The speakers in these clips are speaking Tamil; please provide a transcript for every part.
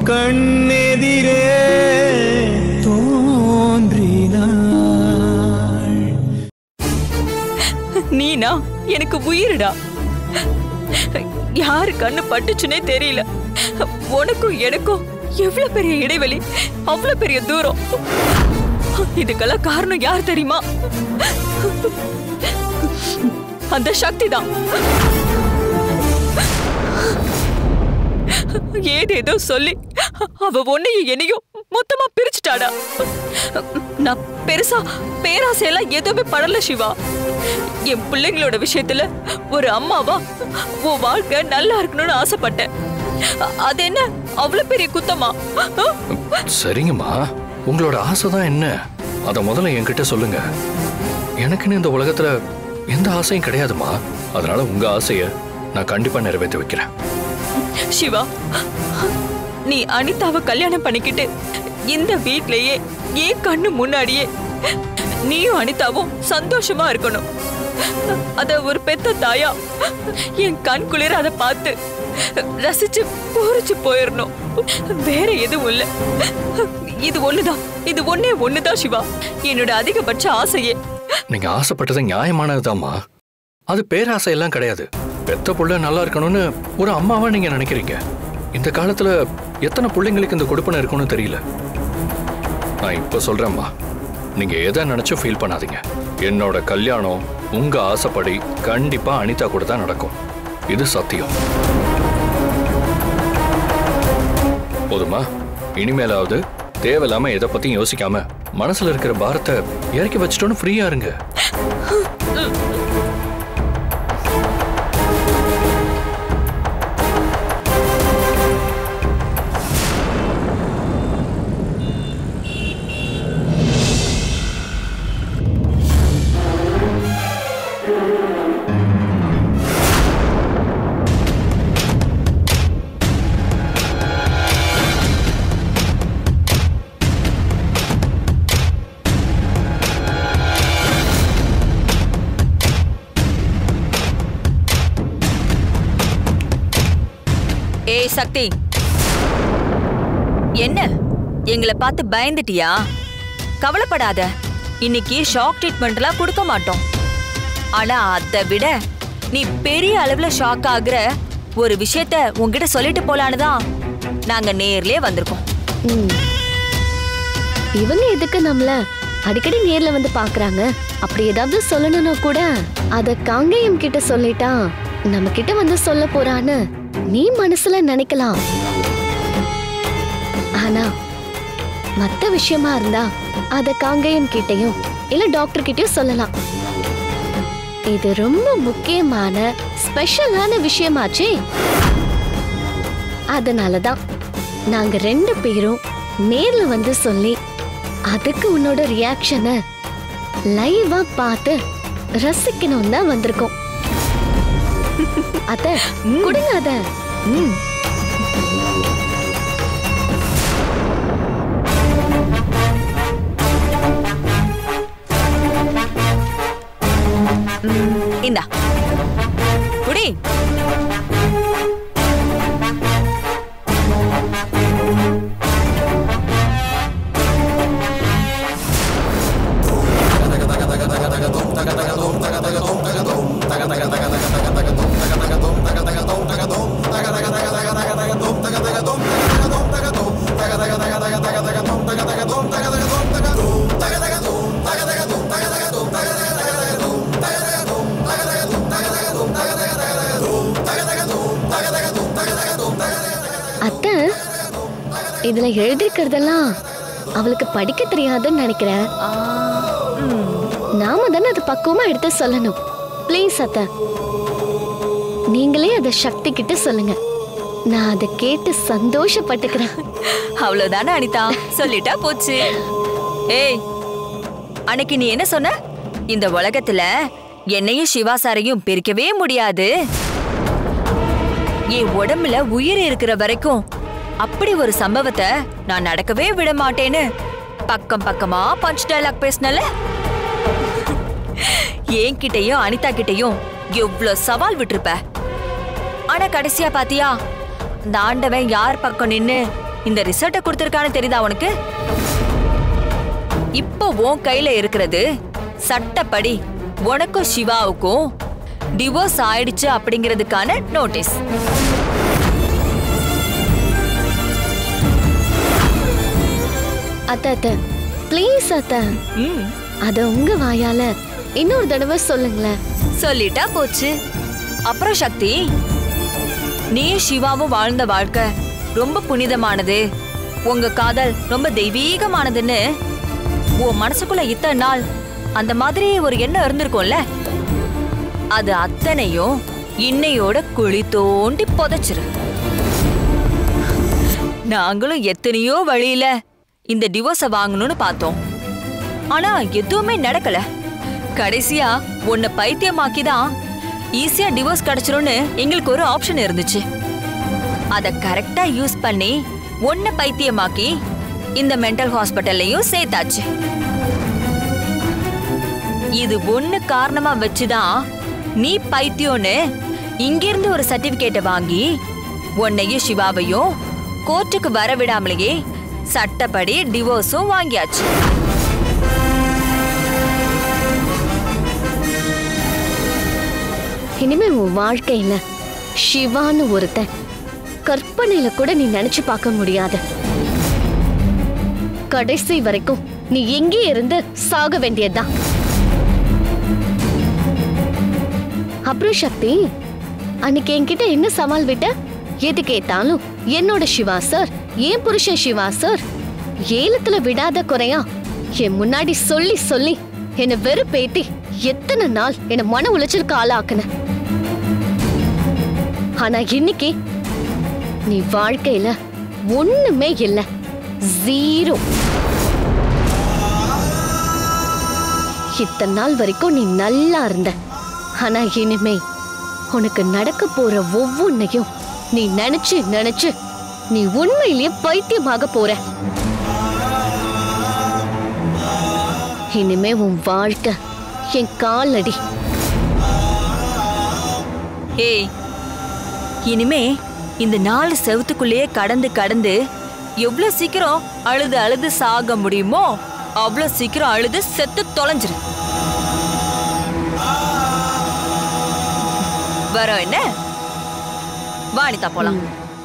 கண்ணெதிரே தோன்றினாள். நீனா எனக்கு உயிரிடா. யாரு கண்ணு பட்டுச்சுனே தெரியல. உனக்கும் எனக்கும் எவ்வளவு பெரிய இடைவெளி, அவ்வளவு பெரிய தூரம். இதுக்கெல்லாம் காரணம் யார் தெரியுமா? அந்த சக்தி தான். ஏதேதோ சொல்லி அவ ஒன்னையும் என்னையும் மொத்தமா பிரிச்சுட்டாடா. நான் பெருசா பேராசையெல்லாம் எதுவுமே படல சிவா. என் பிள்ளைங்களோட விஷயத்துல ஒரு அம்மாவா உன் வாழ்க்கை நல்லா இருக்கணும்னு ஆசைப்பட்டேன். அது என்ன அவ்வளவு பெரிய குத்தமா? சரிங்கம்மா, உங்களோட ஆசைதான் என்ன அத முதல்ல என்கிட்ட சொல்லுங்க. எனக்குன்னு இந்த உலகத்துல எந்த ஆசையும் கிடையாதுமா. அதனால உங்க ஆசைய நான் கண்டிப்பா நிறைவேற்றி வைக்கிறேன். சிவா, நீ அனிதாவை கல்யாணம் பண்ணிக்கிட்டு இந்த வீட்லயே ஏன் கண்ணு முன்னாடியே நீயும் அனிதாவும் சந்தோஷமா இருக்கணும். அத ஒரு பெத்த தாயா என் கண் குளிர அதை பார்த்து ரசிச்சு பூரிச்சு போயிடணும். வேற எதுவும் இல்ல. இது ஒண்ணுதான், இது ஒண்ணுதான் சிவா, என்னோட அதிகபட்ச ஆசையே. நீங்க ஆசைப்பட்டது நியாயமானதுதாம்மா. அது பேராசை எல்லாம் கிடையாது. பெத்த புள்ள நல்லா இருக்கணும்னு ஒரு அம்மாவா நீங்க நினைக்கிறீங்க. இந்த காலத்துல எத்தனை பிள்ளைங்களுக்கு இந்த கொடுப்பனை இருக்குன்னு தெரியல. நான் இப்ப சொல்றேம்மா, நீங்க எதை நினைச்சும் ஃபீல் பண்ணாதீங்க. என்னோட கல்யாணம் உங்க ஆசைப்படி கண்டிப்பா அனிதா கூட தான் நடக்கும். இது சத்தியம். போதுமா? இனிமேலாவது தேவையில்லாம எதை பத்தியும் யோசிக்காம மனசுல இருக்கிற பாரத்தை இறக்கி வச்சுட்டோன்னு ஃப்ரீயா இருங்க. ஏய் சக்தி, என்ன எங்களை பார்த்து பயந்துட்டியா? கவலைப்படாத, இன்னைக்கு ஷாக் ட்ரீட்மெண்ட்லாம் கொடுக்க மாட்டோம். ஆனா அதை விட நீ பெரிய அளவுல ஷாக் ஆகுற ஒரு விஷயத்த உன்கிட்ட சொல்லிட்டு போலான்னு தான் நாங்க நேர்லயே வந்திருக்கோம். இவங்க எதுக்கு நம்மள அடிக்கடி நேர்ல வந்து பாக்குறாங்க? அப்படி ஏதாவது சொல்லணும்னா கூட அத காங்கேயம் கிட்ட சொல்லிட்டா நம்ம கிட்ட வந்து சொல்ல போறான்னு நீ மனசுல நினைக்கலாம். ஆனா மத்த விஷயமா இருந்தா அத காங்கேயம் கிட்டயும் இல்ல டாக்டர் கிட்டயும் சொல்லலாம். இது ரொம்ப முக்கியமான ஸ்பெஷலான விஷயமாச்சே. அதனாலதான் நாங்க 2 பேரும் நேர்ல வந்து சொல்லி அதுக்கு உன்னோட ரியாக்ஷனை லைவா பார்த்து ரசிக்கணும் தான் வந்திருக்கோம். அத கொடுங்க அத. இந்தா குடி. அத்தை, இதுல எழுதிருக்கிறதெல்லாம் அவளுக்கு படிக்க தெரியாதுன்னு நினைக்கிறேன். நாம தானே அது பக்குவமா எடுத்து சொல்லணும். ப்ளீஸ் அத்தை, நீங்களே அதை சக்தி கிட்ட சொல்லுங்க. நான் அதை கேட்டு சந்தோஷப்பட்டுக்கிறேன். அவ்வளவுதானே அனிதா, சொல்லிட்டா போச்சு. ஏய், அன்னைக்கு நீ என்ன சொன்ன? இந்த உலகத்துல என்னையும் சிவா சாரையும் பிரிக்கவே முடியாது, என் உடம்புல உயிர் இருக்கிற வரைக்கும் அப்படி ஒரு சம்பவத்தை நான் நடக்கவே விட மாட்டேன்னு பக்கம் பக்கமா பஞ்ச் டயலாக் பேசினல. என்கிட்டயும் அனிதா கிட்டயும் எவ்வளவு சவால் விட்டுருப்ப. ஆனா கடைசியா பாத்தியா, இந்த ஆண்டவன் யார் பக்கம் நின்னு இந்த ரிசல்ட்டை கொடுத்திருக்கான்னு தெரியுதா உனக்கு? இப்போ உன் கையில இருக்கிறது சட்டப்படி உனக்கும் சிவாவுக்கும் டிவோர்ஸ் ஆயிடுச்சு அப்படிங்கிறதுக்கான நோட்டீஸ். அத்த ப்ளீஸ் அத்த, அத உங்க வாயால இன்னொரு தடவை சொல்லுங்களேன். சொல்லிட்டா போச்சு. அப்புறம் சக்தி, நீயும் சிவாவும் வாழ்ந்த வாழ்க்கை ரொம்ப புனிதமானது, உங்க காதல் ரொம்ப தெய்வீகமானதுன்னு உன் மனசுக்குள்ள இத்தனை நாள் அந்த மாதிரி ஒரு எண்ணம் இருந்திருக்கும்ல, அது அத்தனையும் இன்னையோட குழி தோண்டி புதைச்சிரு. நாங்களும் எத்தனையோ வழியில இந்த டிவோர்ஸ வாங்கணும்னு பார்த்தோம். ஆனா எதுவுமே நடக்கல. கடைசியா உன்னை பைத்தியமாக்கிதான் ஈஸியா டிவோர்ஸ் கிடைச்சிரும்னு எங்களுக்கு ஒரு ஆப்ஷன் இருந்துச்சு. அத கரெக்டா யூஸ் பண்ணி உன்னை பைத்தியமாக்கி இந்த மென்டல் ஹாஸ்பிட்டல்லையும் சேர்த்தாச்சு. இது ஒண்ணு காரணமா வச்சுதான் நீ பைத்தியம்னு இங்கிருந்து ஒரு சர்டிபிகேட்டை வாங்கி உன்னையும் சிவாவையும் கோர்ட்டுக்கு வர விடாமலேயே சட்டப்படி டிவோர்ஸும் வாங்கியாச்சு. இனிமே உன் வாழ்க்கையில சிவான்னு ஒருத்தன் கற்பனையில கூட நீ நினைச்சு பார்க்க முடியாது. கடைசி வரைக்கும் நீ எங்கே இருந்து சாக வேண்டியதுதான். அப்புறம் சக்தி, அன்னைக்கு என்கிட்ட என்ன சவால் விட்ட? எது கேட்டாலும் என்னோட சிவா சார், ஏன் புருஷன் சிவா சார், ஏலத்துல விடாத குறையா என் முன்னாடி சொல்லி சொல்லி என்ன வெறுப்பேத்தி எத்தனை நாள் என்ன மன உளைச்சலுக்கு ஆளாக்குன. ஆனா இன்னைக்கு நீ வாழ்க்கையில ஒண்ணுமே இல்ல, ஜீரோ. இத்தனை நாள் வரைக்கும் நீ நல்லா இருந்த. ஆனா இனிமே உனக்கு நடக்க போற ஒவ்வொன்னையும் நீ நினைச்சு நினைச்சு நீ உண்மையிலேயே பைத்தியமாக போற. இனிமே உன் வாழ்க்கை என் காலடி. ஏய், இனிமே இந்த 4 செவத்துக்குள்ளேயே கடந்து கடந்து எவ்வளவு சீக்கிரம் அழுது அழுது சாக முடியுமோ அவ்வளவு சீக்கிரம் அழுது செத்து தொலைஞ்சிரு. வரோம் என்ன? வாணிதா போலாம்.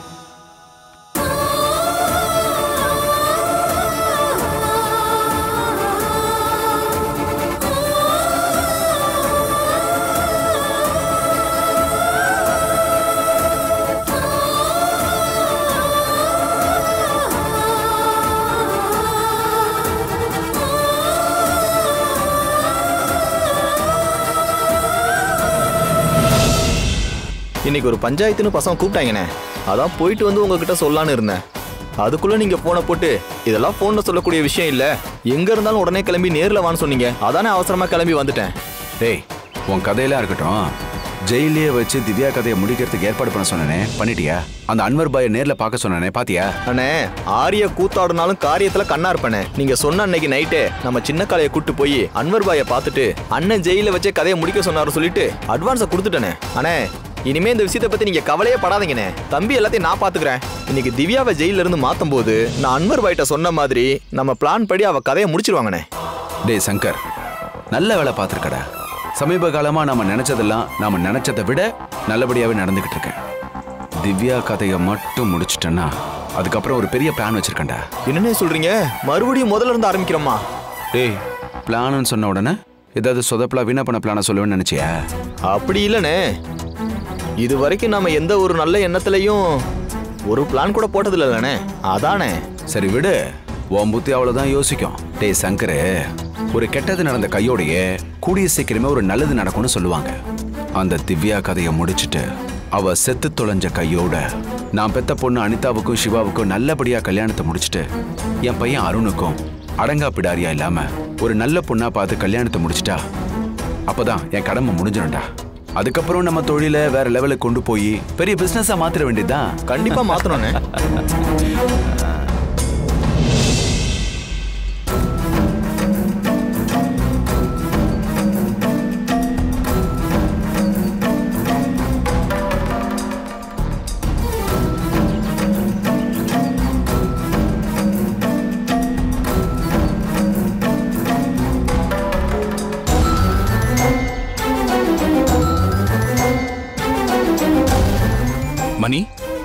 இன்னைக்கு ஒரு பஞ்சாயத்துன்னு பசங்க கூப்பிட்டாங்கண்ணே, அதான் போயிட்டு வந்து உங்ககிட்ட சொல்லலான்னு இருந்தேன். அதுக்குள்ள நீங்க போனை போட்டு இதெல்லாம் போன்ல சொல்லக்கூடிய விஷயம் இல்ல, எங்க இருந்தாலும் உடனே கிளம்பி நேர்ல வான்னு சொன்னீங்க. அதானே அவசரமா கிளம்பி வந்துட்டேன். டேய், உன் கதையெல்லாம் இருக்கட்டும், ஜெயிலே வச்சு திவ்யா கதையை முடிக்கிறதுக்கு ஏற்பாடு பண்ண சொன்னனே, பண்ணிட்டியா? அந்த அன்வர் பாயை நேர்ல பார்க்க சொன்னனே, பாத்தியா? அண்ணே, ஆரிய கூத்தாடுனாலும் காரியத்துல கண்ணா இருப்பேனே. நீங்க சொன்ன அன்னைக்கு நைட்டே நம்ம சின்ன காலையை கூட்டு போய் அன்வர் பாயை பார்த்துட்டு அண்ணன் ஜெயில வச்சே கதையை முடிக்க சொன்னாரு சொல்லிட்டு அட்வான்ஸை கொடுத்துட்டேனே. அண்ணே, இனிமே இந்த விஷயத்தை பத்தி நீங்க கவலையே படாதீங்கண்ணே. தம்பி எல்லாத்தையும் நான் பாத்துக்கிறேன். இன்னைக்கு திவ்யாவை ஜெயில இருந்து மாத்தும் போது நான் அன்வர் பாய்ட்ட சொன்ன மாதிரி நம்ம பிளான் படி அவ கதையை முடிச்சிருவாங்கண்ணே. டேய் சங்கர், நல்ல வேலை பார்த்துருக்கடா. சமீப காலமா நாம நினைச்சதெல்லாம் நாம நினைச்சதை விட நல்லபடியாவே நடந்துகிட்டு இருக்கேன். திவ்யா கதையை மட்டும் முடிச்சிட்டேன்னா அதுக்கப்புறம் ஒரு பெரிய பிளான் வச்சிருக்கேன்டா. என்னன்னே சொல்றீங்க? மறுபடியும் முதல்ல இருந்து ஆரம்பிக்கிறோமா? டேய், பிளான்னு சொன்ன உடனே ஏதாவது சொதப்பலா வீணா பண்ண பிளான சொல்லுவேன்னு நினைச்சியா? அப்படி இல்லைண்ணே, இது வரைக்கும் நாம எந்த ஒரு நல்ல எண்ணத்திலையும் ஒரு பிளான் கூட போட்டது இல்லைண்ணே. அதானே. சரி விடு, உன் புத்தி அவ்வளவுதான் யோசிக்கும். டேய் சங்கரு, ஒரு கெட்டது நடந்த கையோடையே கூடிய சீக்கிரமே ஒரு நல்லது நடக்கும்னு சொல்லுவாங்க. அந்த திவ்யா கதையை முடிச்சுட்டு அவ செத்து தொலைஞ்ச கையோட நான் பெத்த பொண்ணு அனிதாவுக்கும் சிவாவுக்கும் நல்லபடியா கல்யாணத்தை முடிச்சுட்டு என் பையன் அருணுக்கும் அடங்கா பிடாரியா இல்லாம ஒரு நல்ல பொண்ணா பார்த்து கல்யாணத்தை முடிச்சிட்டா அப்பதான் என் கடமை முடிஞ்சிடும்டா. அதுக்கப்புறம் நம்ம தொழில வேற லெவலுக்கு கொண்டு போய் பெரிய பிசினஸா மாத்திர வேண்டியதுதான். கண்டிப்பா மாத்தணும்னே.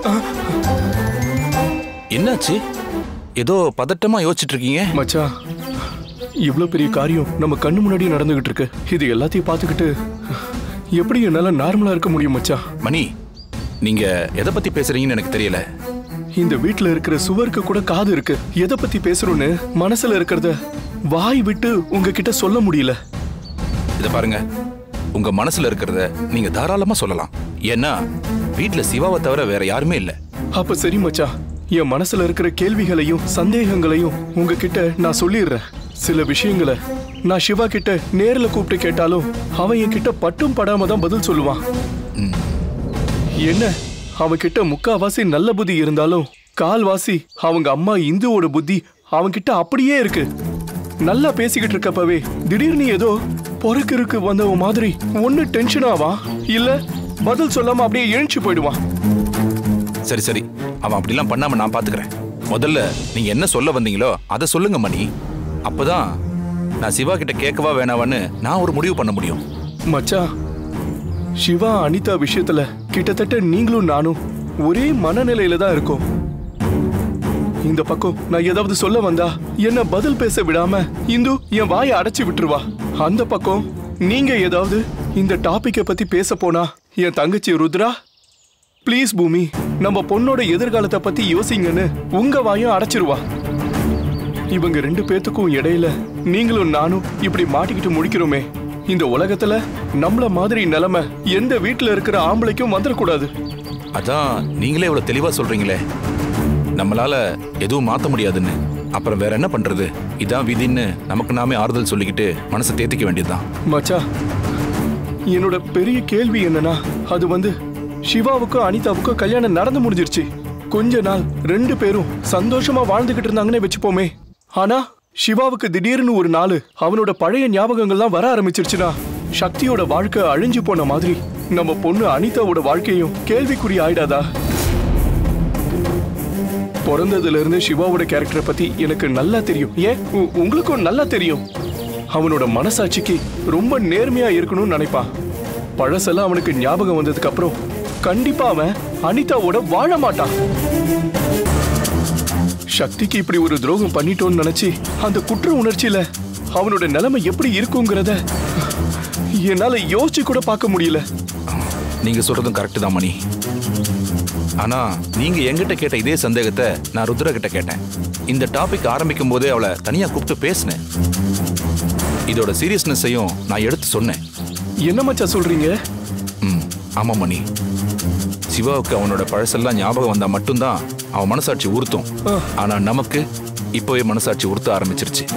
என்னாச்சு? ஏதோ பதட்டமா யோசிச்சுட்டு இருக்கீங்க. மச்சான், இவ்வளவு பெரிய காரியம் நம்ம கண்ணு முன்னாடி நடந்துகிட்டு இருக்கு. இது எல்லாத்தையும் பார்த்துக்கிட்டு எப்படி என்னால நார்மலா இருக்க முடியும் மச்சான்? மணி, நீங்க எதை பத்தி பேசுறீங்கன்னு எனக்கு தெரியல. இந்த வீட்டுல இருக்கிற சுவருக்கு கூட காது இருக்கு. எதை பத்தி பேசுறோன்னு மனசுல இருக்கிறத வாய் விட்டு உங்ககிட்ட சொல்ல முடியல. இத பாருங்க, உங்க மனசுல இருக்கிறத நீங்க தாராளமா சொல்லலாம். ஏன்னா வீட்டுல சிவாவை தவிர வேற யாருமே இல்ல. அப்ப சரி மச்சான், என் மனசுல இருக்கிற கேள்விகளையும் சந்தேகங்களையும் உங்ககிட்ட நான் சொல்லிடுறேன். சில விஷயங்களை நான் சிவா கிட்ட நேர்ல கூப்பிட்டு கேட்டாலும் அவன் என்கிட்ட பட்டும் படாம தான் பதில் சொல்லுவான். என்ன, அவன்கிட்ட முக்காவாசி நல்ல புத்தி இருந்தாலும் கால்வாசி அவங்க அம்மா இந்துவோட புத்தி அவன்கிட்ட அப்படியே இருக்கு. நல்லா பேசிக்கிட்டு இருக்கப்பவே திடீர்னு ஏதோ பொறுக்கிருக்கு வந்தவ மாதிரி ஒண்ணு டென்ஷன் ஆவான், இல்ல பதில் சொல்லாம அப்படியே எழுந்து போயிடுவான். சரி சரி, அவன் அப்படிலாம் பண்ணாம நான் பாத்துக்கிறேன். முதல்ல நீங்க என்ன சொல்ல வந்தீங்களோ அதை சொல்லுங்க மணி. அப்பதான் நான் சிவா கிட்ட கேட்கவா வேணாவான்னு நான் ஒரு முடிவு பண்ண முடியும். மச்சான், சிவா அனிதா விஷயத்துல கிட்டத்தட்ட நீங்களும் நானும் ஒரே மனநிலையில தான் இருக்கோம். இந்த பக்கம் நான் ஏதாவது சொல்ல வந்தா என்ன பதில் பேச விடாம இந்து என் வாயை அடைச்சு விட்டுருவா. அந்த பக்கம் நீங்க ஏதாவது இந்த டாபிக்கை பத்தி பேச போனா என் தங்கச்சி ருத்ரா, ப்ளீஸ் பூமி, நம்ம பொண்ணோட எதிர்காலத்தை பத்தி யோசிங்கன்னு உங்க வாயும் அடைச்சிருவா. இவங்க ரெண்டு பேத்துக்கும் இடையில நீங்களும் நானும் இப்படி மாட்டிக்கிட்டு முடிக்கிறோமே. இந்த உலகத்துல நம்மள மாதிரி நிலைமை எந்த வீட்டுல இருக்கிற ஆம்பளைக்கும் வந்துடக்கூடாது. அதான் நீங்களே இவ்வளவு தெளிவா சொல்றீங்களே, நம்மளால எதுவும் மாத்த முடியாதுன்னு. அப்புறம் வேற என்ன பண்றது? இதான் விதின்னு நமக்கு நாமே ஆறுதல் சொல்லிக்கிட்டு மனசை தேத்திக்க வேண்டியதுதான். மச்சா, என்னோட பெரிய கேள்வி என்னன்னா, அது சிவாவுக்கும் அனிதாவுக்கும் கல்யாணம் நடந்து முடிஞ்சிருச்சு. கொஞ்ச நாள் ரெண்டு பேரும் சந்தோஷமா வாழ்ந்துகிட்டு இருந்தாங்கன்னு வச்சுப்போமே. ஆனா சிவாவுக்கு திடீர்னு ஒரு நாள் அவனோட பழைய ஞாபகங்கள்லாம் வர ஆரம்பிச்சிருச்சுன்னா சக்தியோட வாழ்க்கை அழிஞ்சு போன மாதிரி நம்ம பொண்ணு அனிதாவோட வாழ்க்கையும் கேள்விக்குறி ஆயிடாதா? பிறந்ததுல இருந்து சிவாவோட கேரக்டரை பத்தி எனக்கு நல்லா தெரியும். ஏன் உங்களுக்கும் நல்லா தெரியும். அவனோட மனசாட்சிக்கு ரொம்ப நேர்மையா இருக்கணும்னு நினைப்பான். பழசெல்லாம் அவனுக்கு ஞாபகம் வந்ததுக்கு அப்புறம் கண்டிப்பா அவன் அனிதாவோட வாழ மாட்டான். சக்திக்கு இப்படி ஒரு துரோகம் பண்ணிட்டோன்னு நினைச்சு அந்த குற்ற உணர்ச்சியில அவனோட நிலைமை எப்படி இருக்குங்கிறத என்னால யோசிச்சு கூட பார்க்க முடியல. நீங்க சொல்றதும் கரெக்ட் தான் மணி. ஆனா நீங்க என்கிட்ட கேட்ட இதே சந்தேகத்தை நான் ருத்ரா கிட்ட கேட்டேன். இந்த டாபிக் ஆரம்பிக்கும் போதே அவளை தனியா கூப்பிட்டு பேசினேன். இதோட சீரியஸ்னஸையும் நான் எடுத்து சொன்னேன். என்ன மச்சா சொல்றீங்க? ஆமா மணி, சிவாவுக்கு அவனோட பழசெல்லாம் ஞாபகம் வந்தா மட்டும்தான் அவன் மனசாட்சி உறுத்தும். ஆனா நமக்கு இப்போவே மனசாட்சி உறுத்த ஆரம்பிச்சிருச்சு.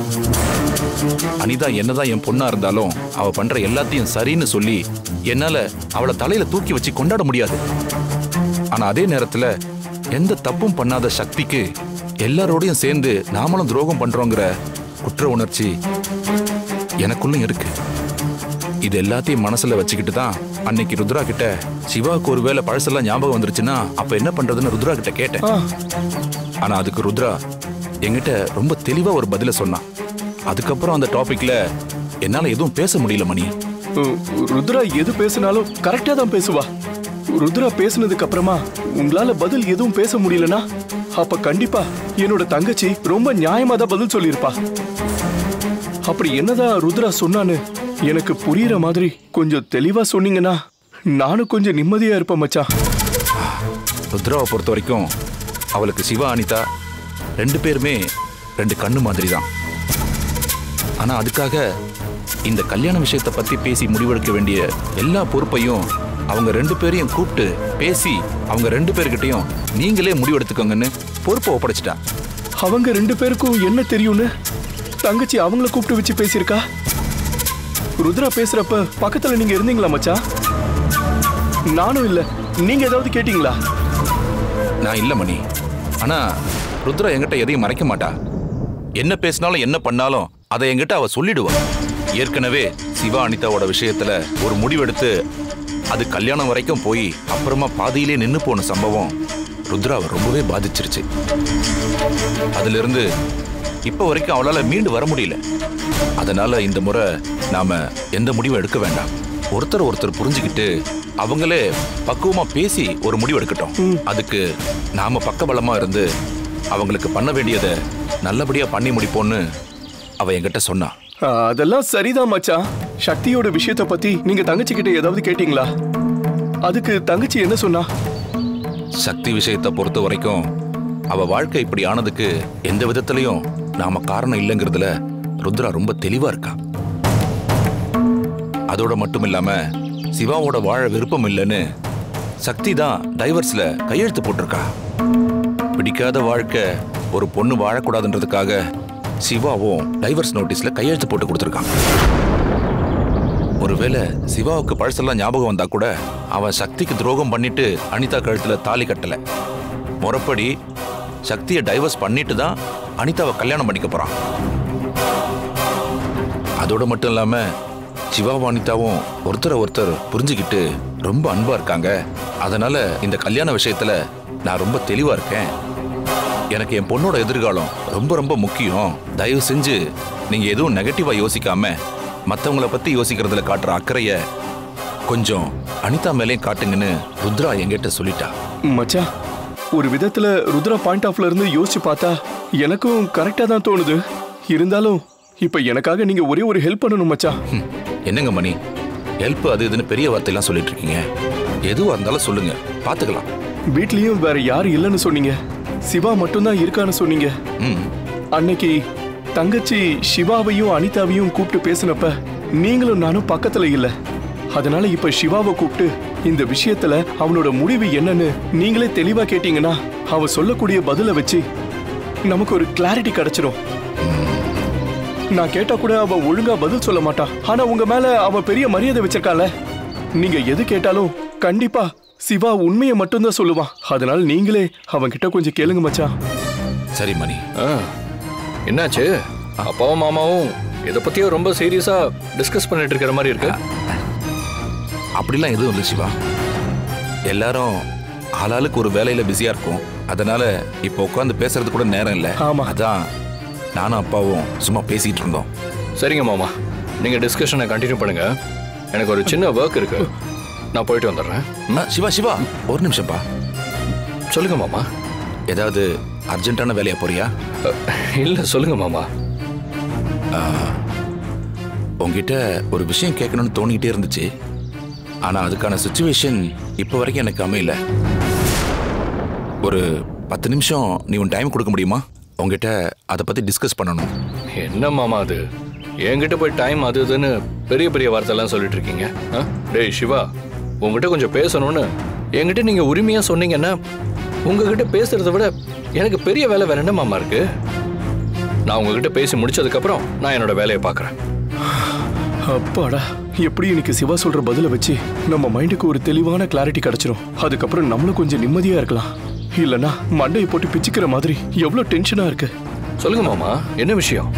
அனிதா என்னதான் என் பொண்ணா இருந்தாலும் அவ பண்ற எல்லாத்தையும் சரின்னு சொல்லி என்னால அவளை தலையில தூக்கி வச்சு கொண்டாட முடியாது. ஆனா அதே நேரத்துல எந்த தப்பும் பண்ணாத சக்திக்கு எல்லாரோடையும் சேர்ந்து நாமளும் துரோகம் பண்றோங்கிற குற்ற உணர்ச்சி எனக்குள்ளும் இருக்கு. இது எல்லாத்தையும் மனசுல வச்சுக்கிட்டு தான் அன்னைக்கு ருத்ரா கிட்ட சிவாவுக்கு ஒருவேளை பழசெல்லாம் ஞாபகம் வந்துருச்சுன்னா அப்ப என்ன பண்றதுன்னு ருத்ரா கிட்ட கேட்டேன். ஆனா அதுக்கு ருத்ரா என்கிட்ட ரொம்ப தெளிவா ஒரு பதில சொன்னான். அதுக்கப்புறம் அந்த டாபிக்ல என்னால எதுவும் பேச முடியல மணி. ருத்ரா எது பேசினாலும் கரெக்டா தான் பேசுவா. ருத்ரா பேசினதுக்கு அப்புறமா உங்களால பதில் எதுவும் பேச முடியலனா அப்ப கண்டிப்பா என்னோட தங்கச்சி ரொம்ப நியாயமா தான் பதில் சொல்லியிருப்பா. அப்படி என்னதான் ருத்ரா சொன்னான்னு எனக்கு புரியுற மாதிரி கொஞ்சம் தெளிவா சொன்னீங்கன்னா நானும் கொஞ்சம் நிம்மதியா இருப்பேன் மச்சான். ருத்ராவை பொறுத்த வரைக்கும் அவளுக்கு சிவா அனிதா ரெண்டு பேருமே ரெண்டு கண்ணு மாதிரி தான். ஆனா அதுக்காக இந்த கல்யாண விஷயத்தை பத்தி பேசி முடிவெடுக்க வேண்டிய எல்லா பொறுப்பையும் அவங்க ரெண்டு பேரையும் கூப்பிட்டு பேசி அவங்க ரெண்டு பேர்கிட்டையும் நீங்களே முடிவெடுத்துக்கோங்கன்னு பொறுப்பை ஒப்படைச்சிட்டா. அவங்க ரெண்டு பேருக்கும் என்ன தெரியும்னு தங்கச்சி அவங்கள கூப்பிட்டு வச்சு பேசியிருக்கா. ருத்ரா பேசுறப்ப பக்கத்துல நீங்க இருந்தீங்களா மச்சா? நானும் இல்ல. நீங்க ஏதாவது கேட்டீங்களா? நான் இல்ல மணி. ஆனா ருத்ரா என்கிட்ட எதையும் மறைக்க மாட்டா. என்ன பேசினாலும் என்ன பண்ணாலும் அதை என்கிட்ட அவ சொல்லிடுவா. ஏற்கனவே சிவா அனிதாவோட விஷயத்துல ஒரு முடிவெடுத்து அது கல்யாணம் வரைக்கும் போய் அப்புறமா பாதியிலே நின்னு போன சம்பவம் ருத்ராவை ரொம்பவே பாதிச்சிருச்சு. அதுல இருந்து இப்ப வரைக்கும் அவளால மீண்டு வர முடியல. அதனால இந்த முறை நாம எந்த முடிவும் எடுக்க வேண்டாம். ஒருத்தர் புரிஞ்சுக்கிட்டு அவங்களே பக்குவமா பேசி ஒரு முடிவு எடுக்கட்டும். அதுக்கு நாம பக்கபலமா இருந்து அவங்களுக்கு பண்ண வேண்டியதை நல்லபடியா பண்ணி முடிப்போம்னு அவ என்கிட்ட சொன்னா. அதெல்லாம் சரிதான் மச்சான். சக்தியோட விஷயத்த பத்தி நீங்க தங்கச்சி கிட்ட ஏதாவது கேட்டீங்களா? அதுக்கு தங்கச்சி என்ன சொன்னா? சக்தி விஷயத்தை பொறுத்த வரைக்கும் அவ வாழ்க்கை இப்படி ஆனதுக்கு எந்த விதத்திலையும் நாம காரணம் இல்லைங்கிறதுல ருத்ரா ரொம்ப தெளிவா இருக்கா. அதோட மட்டும் இல்லாம சிவாவோட வாழ விருப்பம் இல்லைன்னு சக்தி தான் டைவர்ஸ்ல கையெழுத்து போட்டிருக்கா. பிடிக்காத வாழ்க்கை ஒரு பொண்ணு வாழக்கூடாதுன்றதுக்காக சிவாவும் டைவர்ஸ் நோட்டீஸ்ல கையெழுத்து போட்டு கொடுத்துருக்கான். ஒருவேளை சிவாவுக்கு பழசெல்லாம் ஞாபகம் வந்தா கூட அவன் சக்திக்கு துரோகம் பண்ணிட்டு அனிதா கழுத்துல தாலி கட்டல. முறைப்படி சக்தியை டைவர்ஸ் பண்ணிட்டு தான் அனிதாவை கல்யாணம் பண்ணிக்க போறான். அதோட மட்டும் இல்லாம சிவாவும் அனிதாவும் ஒருத்தர் புரிஞ்சுக்கிட்டு ரொம்ப அன்பா இருக்காங்க. அதனால இந்த கல்யாண விஷயத்துல நான் ரொம்ப தெளிவா இருக்கேன். எனக்கு என் பொண்ணோட எதிர்காலம் ரொம்ப ரொம்ப முக்கியம். தயவு செஞ்சு நீங்க எதுவும் நெகட்டிவா யோசிக்காம மற்றவங்களை பத்தி யோசிக்கிறதுல காட்டுற அக்கறைய கொஞ்சம் அனிதா மேலேயும் காட்டுங்கன்னு ருத்ரா என்கிட்ட சொல்லிட்டா. மச்சான், ஒரு விதத்துல ருத்ரா பாயிண்ட் ஆஃப்ல இருந்து யோசிச்சு பார்த்தா எனக்கும் கரெக்டா தான் தோணுது. இருந்தாலும் இப்ப எனக்காக நீங்க ஒரே ஒரு ஹெல்ப் பண்ணணும் மச்சான். என்னங்க மணி, ஹெல்ப் அது இதுன்னு பெரிய வார்த்தையெல்லாம் சொல்லிட்டு இருக்கீங்க. எதுவா இருந்தாலும் சொல்லுங்க, பாத்துக்கலாம். வீட்லயும் வேற யாரும் இல்லைன்னு சொன்னீங்க. சிவா மட்டும்தான் இருக்கான்னு சொன்னீங்க. அன்னைக்கு தங்கச்சி சிவாவையும் அனிதாவையும் கூப்பிட்டு பேசினப்ப நீங்களும் நானும் பக்கத்துல இல்ல. அதனால இப்ப சிவாவை கூப்பிட்டு இந்த விஷயத்துல அவனோட முடிவு என்னன்னு நீங்களே தெளிவா கேட்டீங்கன்னா அவ சொல்லக்கூடிய பதில வச்சு நமக்கு ஒரு கிளாரிட்டி கிடைச்சிடும். நான் கேட்டா கூட அவ ஒழுங்கா பதில் சொல்ல மாட்டா. ஆனா உங்க மேல அவ பெரிய மரியாதை வச்சிருக்கால. நீங்க எது கேட்டாலும் கண்டிப்பா சிவா உண்மையை மட்டும்தான் சொல்லுவான். அதனால நீங்களே அவன் கிட்ட கொஞ்சம் கேளுங்க மச்சான். சரி மணி. என்னாச்சு? அப்பாவும் மாமாவும் இதை பத்தியும் ரொம்ப சீரியஸா டிஸ்கஸ் பண்ணிட்டு இருக்கிற மாதிரி இருக்கு. அப்படிலாம் எதுவும் இல்லை சிவா. எல்லாரும் ஆளாளுக்கு ஒரு வேலையில பிஸியா இருக்கும். அதனால இப்போ உட்காந்து பேசுறது கூட நேரம் இல்லை. அதான் நானும் அப்பாவும் சும்மா பேசிட்டு இருந்தோம். சரிங்க மாமா, நீங்க டிஸ்கஷனை கண்டினியூ பண்ணுங்க. எனக்கு ஒரு சின்ன ஒர்க் இருக்கு, நான் போயிட்டு வந்துடுறேன். சிவா சிவா ஒரு நிமிஷம்ப்பா. சொல்லுங்க மாமா. ஏதாவது அர்ஜென்ட்டான வேலையா போறியா? இல்ல, சொல்லுங்க மாமா. உங்ககிட்ட ஒரு விஷயம் கேட்கணும்னு தோணிக்கிட்டே இருந்துச்சு. ஆனா அதுக்கான சிச்சுவேஷன் இப்போ வரைக்கும் எனக்கு அமையல. ஒரு 10 நிமிஷம் நீ உன் டைம் கொடுக்க முடியுமா? உங்ககிட்ட அதை பத்தி டிஸ்கஸ் பண்ணணும். என்ன மாமா அது? என்கிட்ட போய் டைம் அது இதுன்னு பெரிய பெரிய வார்த்தைலாம் சொல்லிட்டு இருக்கீங்க. டேய் சிவா, உங்ககிட்ட கொஞ்சம் பேசணும்னு என்கிட்ட நீங்க உரிமையா சொன்னீங்கன்னா உங்ககிட்ட பேசுறதை விட எனக்கு பெரிய வேலை வேற என்ன மாமா இருக்கு? நான் உங்ககிட்ட பேசி முடிச்சதுக்கு அப்புறம் நான் என்னோட வேலையை பார்க்கறேன். அப்பாடா, எப்படி இன்னைக்கு சிவா சொல்ற பதில வச்சு நம்ம மைண்டுக்கு ஒரு தெளிவான கிளாரிட்டி கிடைச்சிரும். அதுக்கப்புறம் நம்மளும் கொஞ்சம் நிம்மதியா இருக்கலாம். இல்லனா மண்டையை போட்டு பிச்சுக்கிற மாதிரி எவ்வளவு டென்ஷனா இருக்கு. சொல்லுங்க மாமா, என்ன விஷயம்?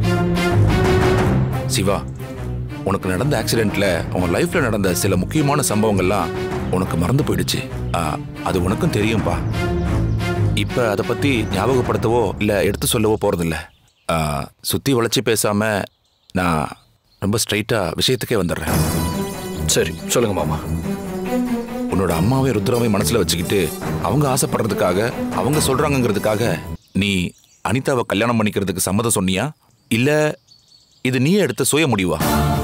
சிவா, உனக்கு நடந்த ஆக்சிடென்ட்ல உன் லைஃப்ல நடந்த சில முக்கியமான சம்பவங்கள்லாம் உனக்கு மறந்து போயிடுச்சு. அது உனக்கும் தெரியும்பா. இப்ப அதை பத்தி ஞாபகப்படுத்தவோ இல்ல எடுத்து சொல்லவோ போறதில்ல. சுத்தி வளைச்சு பேசாம நான் ரொம்ப ஸ்ட்ரைட்டா விஷயத்துக்கே வந்துடுறேன். சரி, சொல்லுங்க மாமா. உன்னோட அம்மாவை ருத்ராவை மனசுல வச்சுக்கிட்டு அவங்க ஆசைப்படுறதுக்காக, அவங்க சொல்றாங்கிறதுக்காக நீ அனிதாவை கல்யாணம் பண்ணிக்கிறதுக்கு சம்மதம் சொன்னியா, இல்ல இது நீயே எடுத்த சுய முடிவா?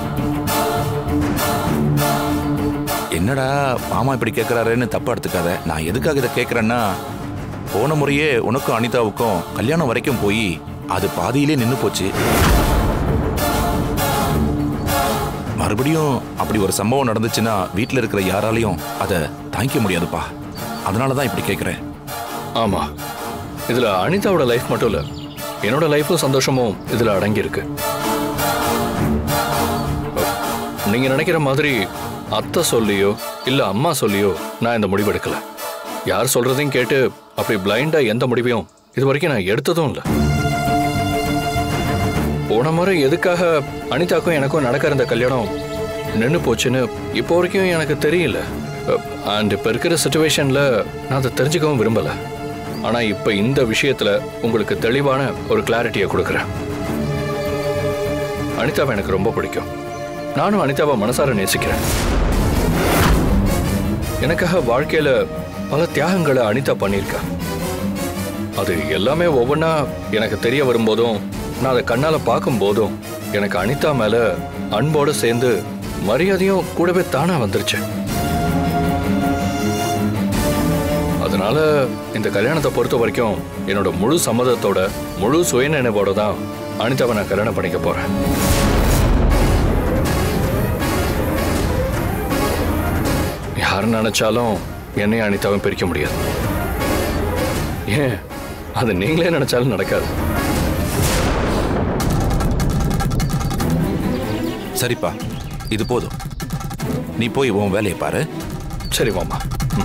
என்னடா மாமா இப்படி கேட்கிறாருன்னு தப்பா எடுத்துக்காத. நான் எதுக்காக இதை கேட்கறேன்னா, போன முறையே உனக்கும் அனிதாவுக்கும் கல்யாணம் வரைக்கும் போய் அது பாதியிலே நின்று போச்சு. மறுபடியும் அப்படி ஒரு சம்பவம் நடந்துச்சுன்னா வீட்டில் இருக்கிற யாராலையும் அதை தாங்கிக்க முடியாதுப்பா. அதனால தான் இப்படி கேட்குறேன். ஆமா, இதுல அனிதாவோட லைஃப் மட்டும் இல்ல, என்னோட லைஃப்பும் சந்தோஷமும் இதுல அடங்கி இருக்கு. நீங்க நினைக்கிற மாதிரி அத்தை சொல்லியோ இல்ல அம்மா சொல்லியோ நான் இந்த முடிவு எடுக்கல. யார் சொல்றதையும் கேட்டு அப்படி பிளைண்டா எந்த முடிவையும் இது வரைக்கும் நான் எடுத்ததும் இல்லை. போன முறை எதுக்காக அனிதாக்கும் எனக்கும் நடக்கிற இந்த கல்யாணம் நின்று போச்சுன்னு இப்போ வரைக்கும் எனக்கு தெரியல. அண்ட் இப்போ இருக்கிற சிச்சுவேஷன்ல நான் அதை தெரிஞ்சுக்கவும் விரும்பல. ஆனா இப்போ இந்த விஷயத்துல உங்களுக்கு தெளிவான ஒரு கிளாரிட்டியை கொடுக்குறேன். அனிதாவை எனக்கு ரொம்ப பிடிக்கும். நானும் அனிதாவை மனசார நேசிக்கிறேன். எனக்காக வாழ்க்கையில பல தியாகங்களை அனிதா பண்ணியிருக்கா. அது எல்லாமே ஒவ்வொன்றா எனக்கு தெரிய வரும்போதும் நான் அதை கண்ணால பார்க்கும் போதும் எனக்கு அனிதா மேல அன்போடு சேர்ந்து மரியாதையும் கூடவே தானா வந்துருச்சு. அதனால இந்த கல்யாணத்தை பொறுத்த வரைக்கும் என்னோட முழு சம்மதத்தோட முழு சுயநினைவோட தான் அனிதாவை நான் கல்யாணம் பண்ணிக்க போறேன். யார் நினைச்சாலும் என்னையும் அனிதாவும் பிரிக்க முடியாது. ஏன் அது நீங்களே நினைச்சாலும் நடக்காது. சரிப்பா, இது போதும். நீ போய் உன் வேலையை பாரு. சரி மாமா.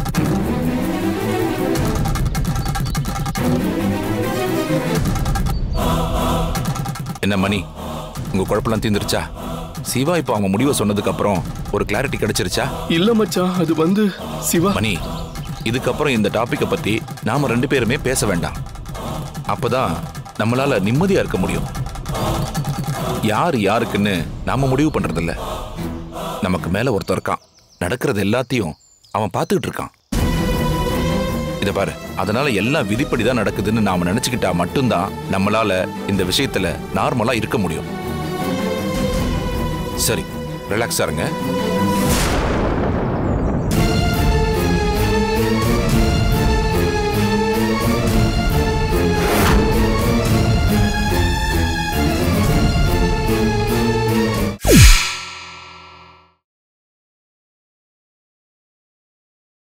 என்ன மணி, உங்க குழப்பெல்லாம் தீர்ந்துருச்சா? சிவா இப்போ அவங்க முடிவை சொன்னதுக்கு அப்புறம் ஒரு கிளாரிட்டி கிடைச்சிருச்சா? இல்ல மச்சான், அது வந்து சிவா. மணி, இதுக்கப்புறம் இந்த டாபிக்கை பத்தி நாம 2 பேருமே பேச வேண்டாம். அப்பதான் நம்மளால நிம்மதியா இருக்க முடியும். யார் யாருக்குன்னு நாம முடிவு பண்றதில்ல. நமக்கு மேல ஒருத்தர் இருக்கான், நடக்கிறது எல்லாத்தையும் அவன் பார்த்துக்கிட்டு இருக்கான். இத பாரு, அதனால எல்லாம் விதிப்படிதான் நடக்குதுன்னு நாம நினைச்சுக்கிட்டா மட்டும்தான் நம்மளால இந்த விஷயத்துல நார்மலா இருக்க முடியும். சரி, ரிலாக்ஸா இருங்க.